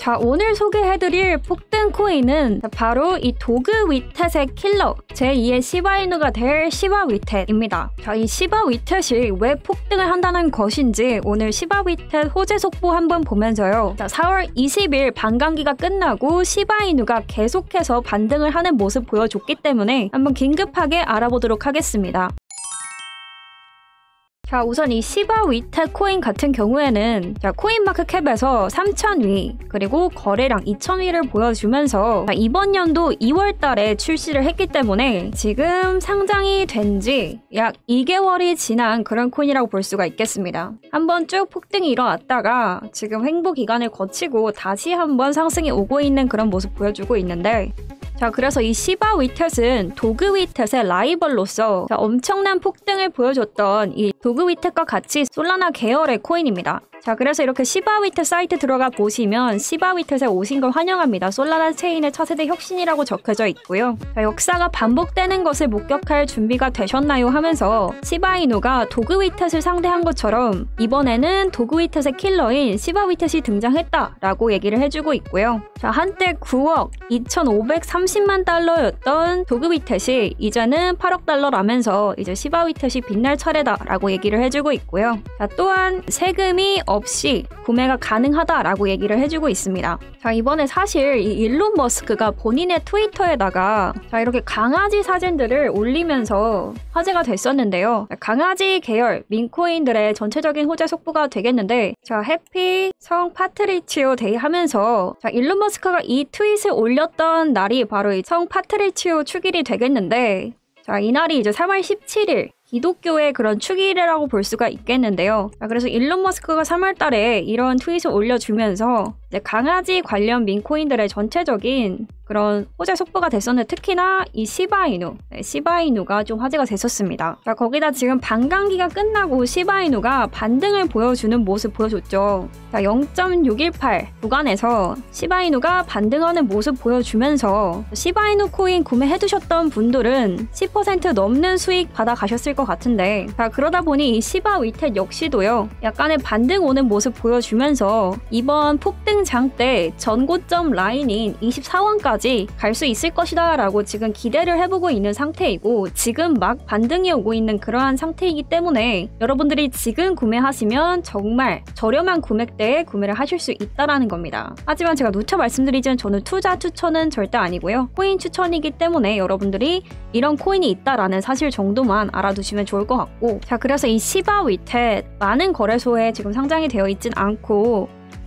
자, 오늘 소개해드릴 폭등 코인은 바로 이 도그 위텟의 킬러 제2의 시바이누가 될 시바 위텟입니다. 자, 이 시바 위텟이 왜 폭등을 한다는 것인지 오늘 시바 위텟 호재 속보 한번 보면서요. 자, 4월 20일 반감기가 끝나고 시바이누가 계속해서 반등을 하는 모습 보여줬기 때문에 한번 긴급하게 알아보도록 하겠습니다. 자, 우선 이 시바 위텟 코인 같은 경우에는 코인마켓캡에서 3,000위 그리고 거래량 2,000위를 보여주면서 이번 연도 2월 달에 출시를 했기 때문에 지금 상장이 된 지 약 2개월이 지난 그런 코인이라고 볼 수가 있겠습니다. 한번 쭉 폭등이 일어났다가 지금 횡보 기간을 거치고 다시 한번 상승이 오고 있는 그런 모습 보여주고 있는데, 자, 그래서 이 시바 위텟은 도그 위텟의 라이벌로서 엄청난 폭등을 보여줬던 이 도그 위텟과 같이 솔라나 계열의 코인입니다. 자, 그래서 이렇게 시바 위텟 사이트 들어가 보시면 시바 위텟에 오신 걸 환영합니다. 솔라나 체인의 차세대 혁신이라고 적혀져 있고요. 자, 역사가 반복되는 것을 목격할 준비가 되셨나요? 하면서 시바이누가 도그 위텟을 상대한 것처럼 이번에는 도그 위텟의 킬러인 시바 위텟이 등장했다라고 얘기를 해주고 있고요. 자, 한때 9억 2,530만 달러였던 도그 위텟이 이제는 8억 달러라면서 이제 시바 위텟이 빛날 차례다라고 얘기를 해주고 있고요. 자, 또한 세금이 없이 구매가 가능하다라고 얘기를 해주고 있습니다. 자, 이번에 사실 이 일론 머스크가 본인의 트위터에다가 이렇게 강아지 사진들을 올리면서 화제가 됐었는데요. 강아지 계열 민코인들의 전체적인 호재 속보가 되겠는데, 자, 해피 성 파트리치오 데이 하면서 일론 머스크가 이 트윗을 올렸던 날이 바로 이 성 파트리치오 축일이 되겠는데, 자, 이날이 이제 3월 17일 기독교의 그런 축일이라고 볼 수가 있겠는데요. 자, 그래서 일론 머스크가 3월 달에 이런 트윗을 올려주면서 강아지 관련 민코인들의 전체적인 그런 호재 속보가 됐었는데, 특히나 이 시바이누가 좀 화제가 됐었습니다. 자, 거기다 지금 반감기가 끝나고 시바이누가 반등을 보여주는 모습 보여줬죠. 자, 0.618 구간에서 시바이누가 반등하는 모습 보여주면서 시바이누 코인 구매해두셨던 분들은 10% 넘는 수익 받아가셨을 것 같은데, 자, 그러다 보니 이 시바 위텟 역시도요, 약간의 반등 오는 모습 보여주면서 이번 폭등 장 때 전고점 라인인 24원까지 갈 수 있을 것이다 라고 지금 기대를 해보고 있는 상태이고, 지금 막 반등이 오고 있는 그러한 상태이기 때문에 여러분들이 지금 구매하시면 정말 저렴한 구매대에 구매를 하실 수 있다라는 겁니다. 하지만 제가 누차 말씀드리지만 저는 투자 추천은 절대 아니고요, 코인 추천이기 때문에 여러분들이 이런 코인이 있다라는 사실 정도만 알아두시면 좋을 것 같고, 자, 그래서 이 시바 위텟 많은 거래소에 지금 상장이 되어 있진 않고,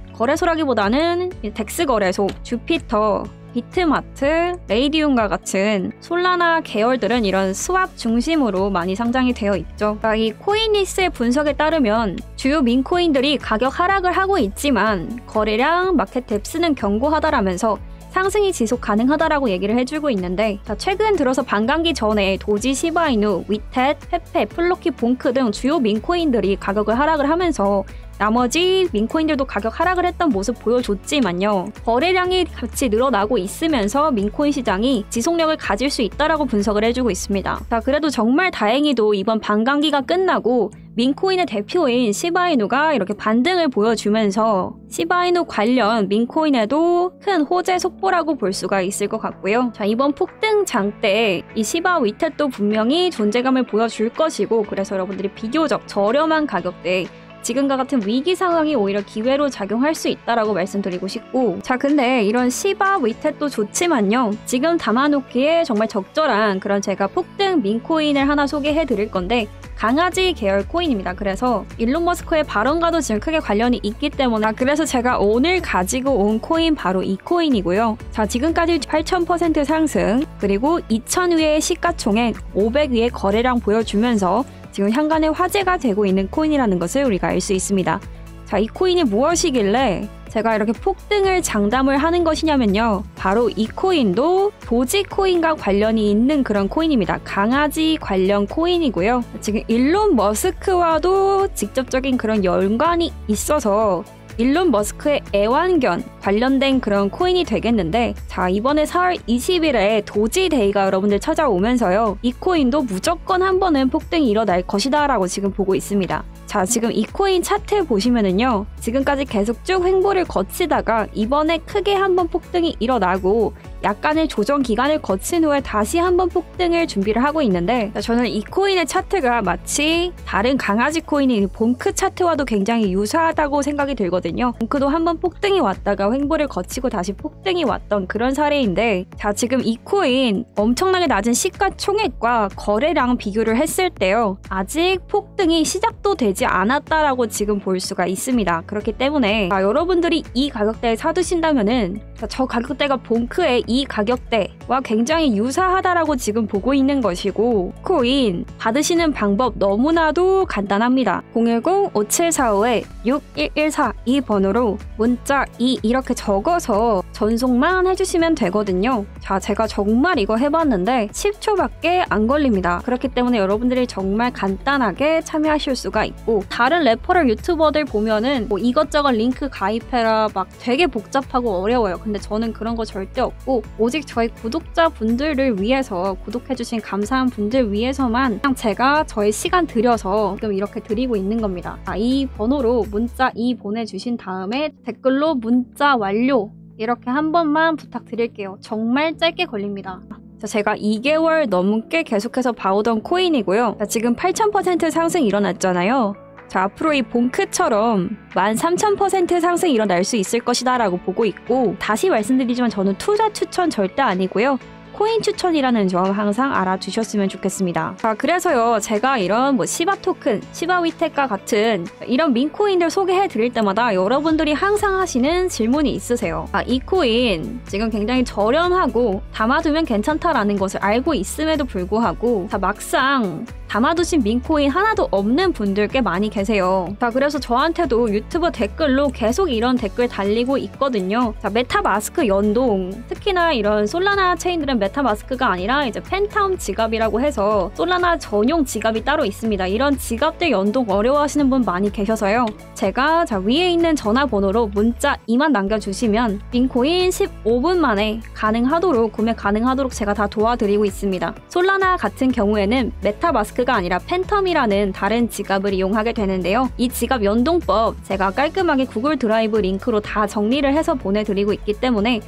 거래소라기보다는 덱스 거래소, 주피터, 비트마트, 레이디움과 같은 솔라나 계열들은 이런 스왑 중심으로 많이 상장이 되어 있죠. 그러니까 이 코인리스의 분석에 따르면 주요 민코인들이 가격 하락을 하고 있지만 거래량, 마켓 뎁스는 견고하다라면서 상승이 지속 가능하다라고 얘기를 해주고 있는데, 자, 최근 들어서 반감기 전에 도지, 시바이누, 위텟, 페페, 플로키, 봉크 등 주요 민코인들이 가격을 하락을 하면서 나머지 민코인들도 가격 하락을 했던 모습 보여줬지만요, 거래량이 같이 늘어나고 있으면서 민코인 시장이 지속력을 가질 수 있다라고 분석을 해주고 있습니다. 자, 그래도 정말 다행히도 이번 반감기가 끝나고 민코인의 대표인 시바이누가 이렇게 반등을 보여주면서 시바이누 관련 민코인에도 큰 호재 속보라고 볼 수가 있을 것 같고요. 자, 이번 폭등장 때 이 시바 위텟도 분명히 존재감을 보여줄 것이고, 그래서 여러분들이 비교적 저렴한 가격대에 지금과 같은 위기 상황이 오히려 기회로 작용할 수 있다라고 말씀드리고 싶고, 자, 근데 이런 시바 위텟도 좋지만요, 지금 담아놓기에 정말 적절한 그런 제가 폭등 민코인을 하나 소개해 드릴 건데, 강아지 계열 코인입니다. 그래서 일론 머스크의 발언과도 지금 크게 관련이 있기 때문에, 그래서 제가 오늘 가지고 온 코인 바로 이 코인이고요. 자, 지금까지 8,000% 상승, 그리고 2,000위의 시가총액, 500위의 거래량 보여주면서 지금 향간의 화제가 되고 있는 코인이라는 것을 우리가 알 수 있습니다. 자, 이 코인이 무엇이길래 제가 이렇게 폭등을 장담을 하는 것이냐면요, 바로 이 코인도 도지코인과 관련이 있는 그런 코인입니다. 강아지 관련 코인이고요. 지금 일론 머스크와도 직접적인 그런 연관이 있어서 일론 머스크의 애완견 관련된 그런 코인이 되겠는데, 자, 이번에 4월 20일에 도지데이가 여러분들 찾아오면서요, 이 코인도 무조건 한 번은 폭등이 일어날 것이다 라고 지금 보고 있습니다. 자, 지금 이 코인 차트 보시면은요, 지금까지 계속 쭉 횡보를 거치다가 이번에 크게 한번 폭등이 일어나고 약간의 조정 기간을 거친 후에 다시 한번 폭등을 준비를 하고 있는데, 저는 이 코인의 차트가 마치 다른 강아지 코인인 봉크 차트와도 굉장히 유사하다고 생각이 들거든요. 봉크도 한번 폭등이 왔다가 횡보를 거치고 다시 폭등이 왔던 그런 사례인데, 자, 지금 이 코인 엄청나게 낮은 시가총액과 거래량 비교를 했을 때요, 아직 폭등이 시작도 되지 않았다라고 지금 볼 수가 있습니다. 그렇기 때문에 여러분들이 이 가격대에 사두신다면은 저 가격대가 봉크의 이 가격대와 굉장히 유사하다라고 지금 보고 있는 것이고, 코인 받으시는 방법 너무나도 간단합니다. 010-5745-6114 이 번호로 문자 2 이렇게 적어서 전송만 해주시면 되거든요. 자, 제가 정말 이거 해봤는데 10초밖에 안 걸립니다. 그렇기 때문에 여러분들이 정말 간단하게 참여하실 수가 있고, 다른 레퍼럴 유튜버들 보면은 뭐 이것저것 링크 가입해라 막 되게 복잡하고 어려워요. 근데 저는 그런 거 절대 없고, 오직 저희 구독자분들을 위해서, 구독해주신 감사한 분들 위해서만 그냥 제가 저의 시간 들여서 지금 이렇게 드리고 있는 겁니다. 이 번호로 문자 2 보내주신 다음에 댓글로 문자 완료 이렇게 한 번만 부탁드릴게요. 정말 짧게 걸립니다. 자, 제가 2개월 넘게 계속해서 봐오던 코인이고요. 자, 지금 8000% 상승이 일어났잖아요. 자, 앞으로 이 봉크처럼 13,000% 상승이 일어날 수 있을 것이다 라고 보고 있고, 다시 말씀드리지만 저는 투자 추천 절대 아니고요, 코인 추천이라는 점 항상 알아두셨으면 좋겠습니다. 자, 그래서요, 제가 이런 뭐 시바 토큰, 시바 위텍과 같은 이런 민코인들 소개해 드릴 때마다 여러분들이 항상 하시는 질문이 있으세요. 이 코인 지금 굉장히 저렴하고 담아두면 괜찮다라는 것을 알고 있음에도 불구하고, 자, 막상 담아두신 민코인 하나도 없는 분들 꽤 많이 계세요. 자, 그래서 저한테도 유튜버 댓글로 계속 이런 댓글 달리고 있거든요. 자, 메타마스크 연동, 특히나 이런 솔라나 체인들은 메타마스크가 아니라 이제 팬텀 지갑이라고 해서 솔라나 전용 지갑이 따로 있습니다. 이런 지갑들 연동 어려워하시는 분 많이 계셔서요, 제가 자, 위에 있는 전화번호로 문자 2만 남겨주시면 민코인 15분 만에 가능하도록, 구매 가능하도록 제가 다 도와드리고 있습니다. 솔라나 같은 경우에는 메타마스크가 아니라 팬텀이라는 다른 지갑을 이용하게 되는데요, 이 지갑 연동법 제가 깔끔하게 구글 드라이브 링크로 다 정리를 해서 보내드리고 있기 때문에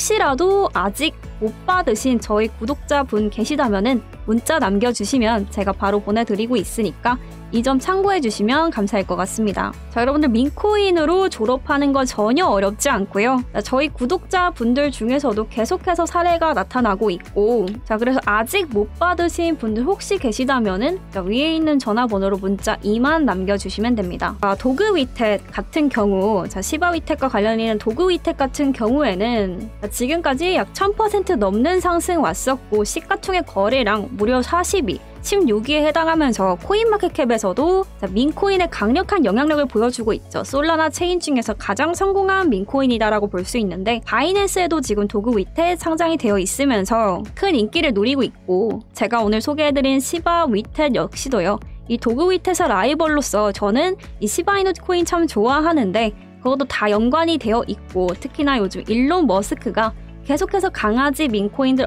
혹시라도 아직 못 받으신 저희 구독자분 계시다면은 문자 남겨주시면 제가 바로 보내드리고 있으니까 이 점 참고해주시면 감사할 것 같습니다. 자, 여러분들 민코인으로 졸업하는 건 전혀 어렵지 않고요. 자, 저희 구독자분들 중에서도 계속해서 사례가 나타나고 있고, 자, 그래서 아직 못 받으신 분들 혹시 계시다면은 자, 위에 있는 전화번호로 문자 2만 남겨주시면 됩니다. 도그 위텟 같은 경우, 자, 시바 위텟과 관련 있는 도그 위텟 같은 경우에는 자, 지금까지 약 1000% 넘는 상승 왔었고, 시가총액 거래량 무려 42, 16위에 해당하면서 코인마켓캡에서도 민코인의 강력한 영향력을 보여주고 있죠. 솔라나 체인 중에서 가장 성공한 민코인이다라고 볼 수 있는데, 바이낸스에도 지금 도그 위텟 상장이 되어 있으면서 큰 인기를 누리고 있고, 제가 오늘 소개해드린 시바 위텟 역시도요, 이 도그 위텟의 라이벌로서 저는 이 시바이누 코인 참 좋아하는데 그것도 다 연관이 되어 있고, 특히나 요즘 일론 머스크가 계속해서 강아지 민코인들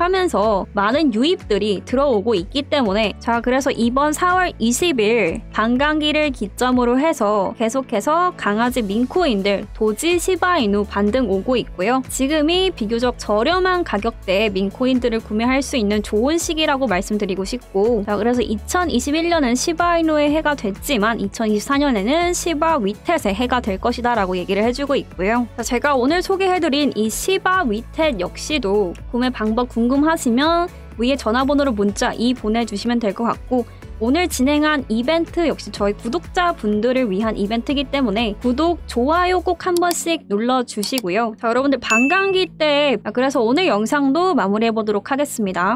언급하면서 많은 유입들이 들어오고 있기 때문에, 자, 그래서 이번 4월 20일 반감기를 기점으로 해서 계속해서 강아지 민코인들 도지 시바이누 반등 오고 있고요. 지금이 비교적 저렴한 가격대에 민코인들을 구매할 수 있는 좋은 시기라고 말씀드리고 싶고, 자, 그래서 2021년은 시바이누의 해가 됐지만 2024년에는 시바 위텟의 해가 될 것이다 라고 얘기를 해주고 있고요. 자, 제가 오늘 소개해드린 이 시바 위텟 역시도 구매 방법 궁금하시면 위에 전화번호로 문자 2 보내주시면 될 것 같고, 오늘 진행한 이벤트 역시 저희 구독자분들을 위한 이벤트이기 때문에 구독, 좋아요 꼭 한 번씩 눌러주시고요. 자, 여러분들 반감기 때, 그래서 오늘 영상도 마무리해보도록 하겠습니다.